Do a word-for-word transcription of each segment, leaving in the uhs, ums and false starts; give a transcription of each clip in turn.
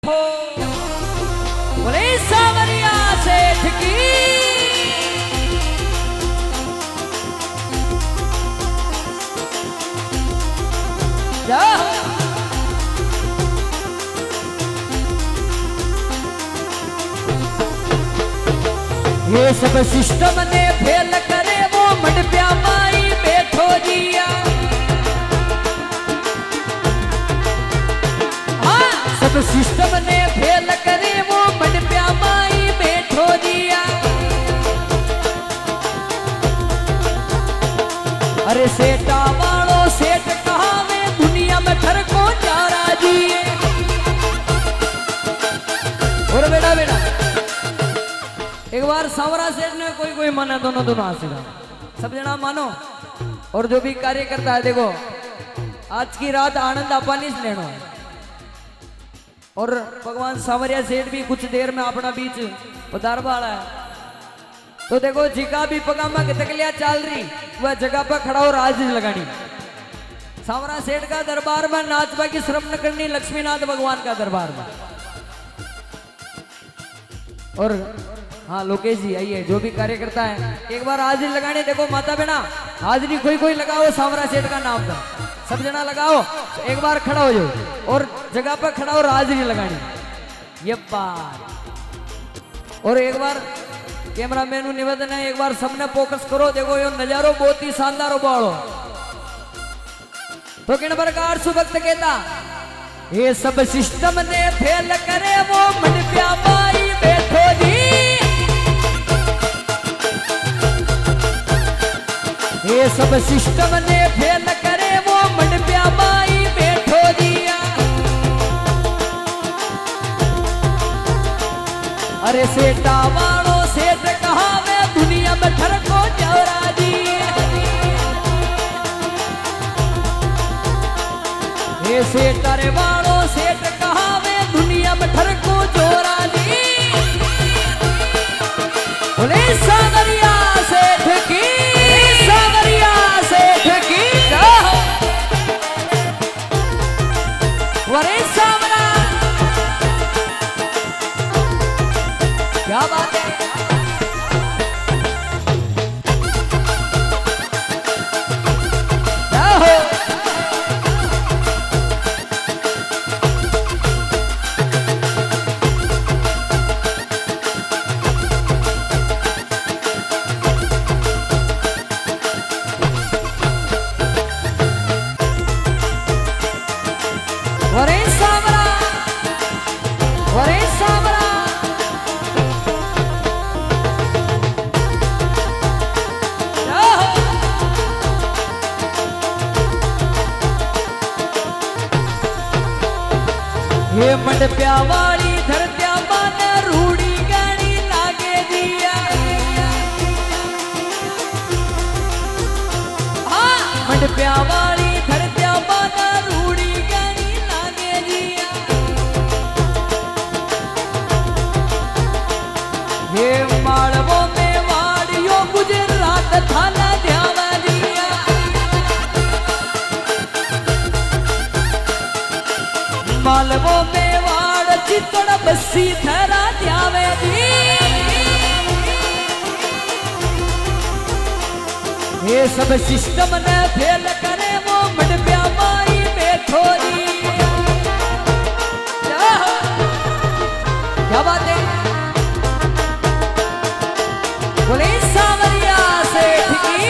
बोले सावरिया सेठ की ये सब सिस्टम ने फेल करे वो मंडप्या माई बैठो जिया। हाँ सब सिस्टम ने फेल करे वो मंडप्या माई बैठो जिया। अरे सेठा वालो सेठ कहावे दुनिया में घर को चारा जिए। और बेटा बेटा एक बार सावरा सेठ ने कोई कोई माना दोनों दोनों आशीर्वाद सब जना मानो। और जो भी कार्य करता है देखो आज की रात आनंद आपानी से लेना है। और भगवान सावरिया सेठ भी कुछ देर में अपना बीच उतार वाला है। तो देखो जिका भी पगामा की तकलिया चल रही वह जगह पर खड़ा हो राज लगानी। सावरा सेठ का दरबार में नाचबा की श्रम न करनी लक्ष्मीनाथ भगवान का दरबार में। और हाँ लोकेश जी आइए जो भी कार्य करता है एक बार हाजिरी लगाने। देखो माता बहना हाजिरी कोई कोई लगाओ सावरा सेठ का नाम था सब जना लगाओ। तो एक बार खड़ा हो जाओ और जगह पर खड़ा हो हाजिरी लगानी ये बात। और एक बार कैमरा मैन निवेदन है एक बार सबने फोकस करो। देखो ये नजारो बहुत ही शानदार बाड़ो। तो किन प्रकार सुभक्त कहता ये सब सिस्टम ने फेल करे वो मंडप्या माई बैठो जी। ये सब सिस्टम ने फेल करे वो मंडप्या माई बैठो दिया। अरे सेठा वालो सेठ कहावे दुनिया में घर को चौरा दिए। ये सेठ अरे वालो सेठ कहावे दुनिया में घर को चौरा दिए। बोले सावरिया सेठ की वरे सावरा क्या बात है। वरे सावरा वरे सावरा ये मंडप्या वाली धरत्या मन रूड़ी गाड़ी लागे दिया। हाँ मंडप्या वाली धरत्या मन रूड़ी ये मालवो में वाड़ियो गुजरात थाना ध्यावा दिया। मालवो में वाड़ चितड़ बस्सी थरा ध्यावे दी। ये सब सिस्टम ने फेल करे वो मंडप्या माई बैठो दी। क्या बात है। बोले सावरिया सेठ की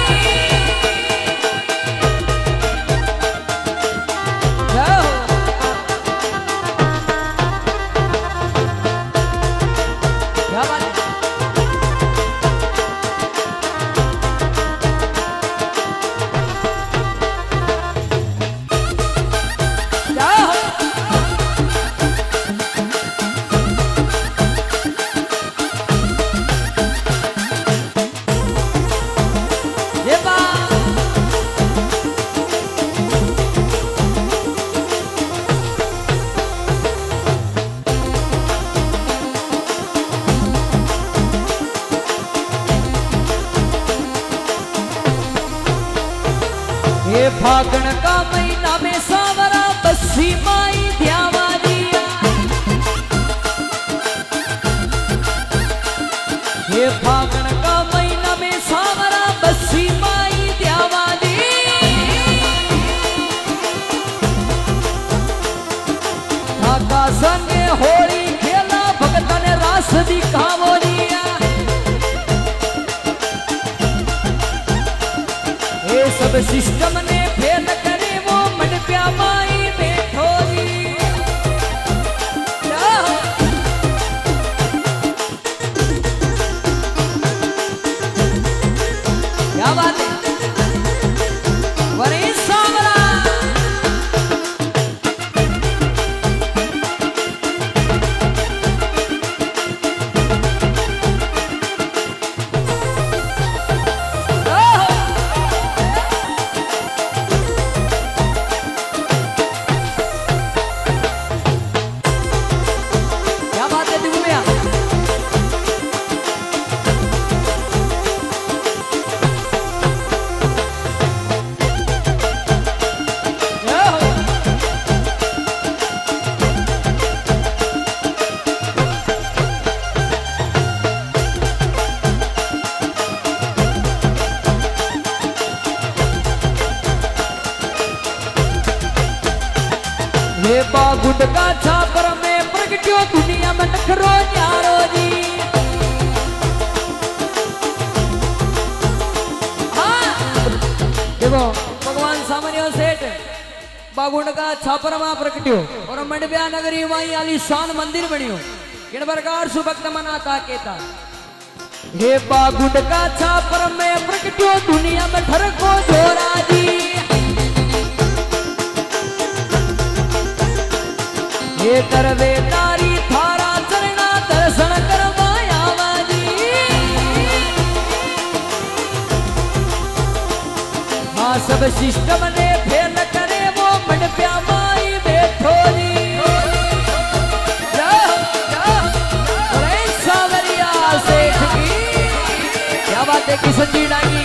क्या बात है। ये फागण का महीना में सावरा बस्सी माई ध्यावा दिया। काका संगे होली खेला भगत ने रास दिखावो दिया ये सब सिस्टम ने फेल करे वो मन प्या माई बैठो जी क्या बात है वरी सावरा ये बागुड का छापर में प्रगट्यो दुनिया में नखरो न्यारो जी हाँ देखो भगवान सामान्य सेठ बागुड का छापर में प्रगट्यो और मंडब्या नगरी वहीं आलीशान मंदिर बनियो किन प्रकार सुभक्त मनाता केता ये बागुड का छापर में प्रगट्यो दुनिया में ठरको जोरा जी ये करवे तारी थारा चरणा दर्शन करवाया वाजी हाँ सब सिस्टम ने फेल करे वो मन प्या माई बैठो जी सावरिया सेठ की क्या बात है किशन जी डांगी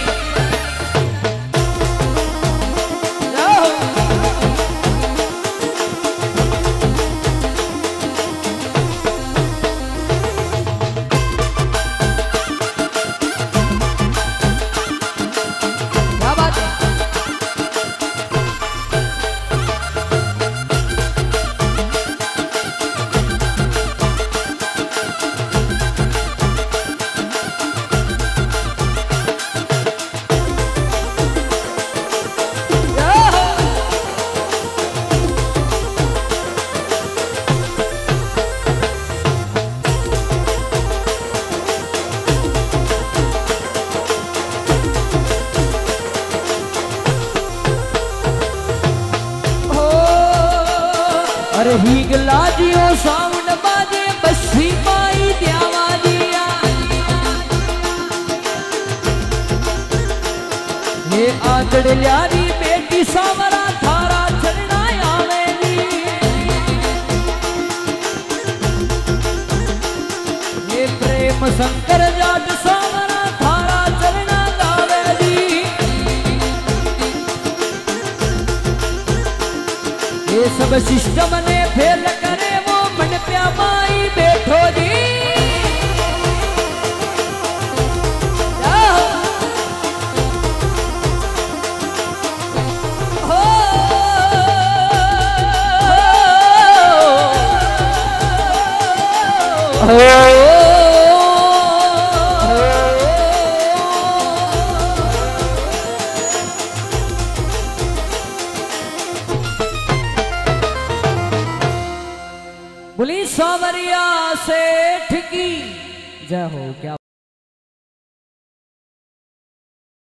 अरे हीगला जियो साउंड बाजे बस्सी पाई द्यावा दिया ये आंगड़ ल्यारी बेटी सावरा थारा चलना आवेली ये प्रेम शंकर जाट सावरा थारा चलना गावेली ये सब सिस्टम ने फेल करे वो मन प्या माई बैठो जी हो बोली सावरिया सेठ की जय हो। क्या